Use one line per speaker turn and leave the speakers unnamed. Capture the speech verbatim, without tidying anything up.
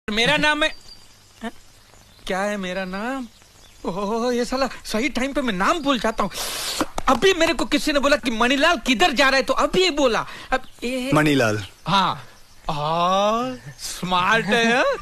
मेरा नाम है, है? क्या है मेरा नाम? ओह ये साला सही टाइम पे मैं नाम भूल जाता हूँ। अभी मेरे को किसी ने बोला कि मणिलाल किधर जा रहा है, तो अभी ये बोला। अब ये
मणिलाल।
हाँ, स्मार्ट है।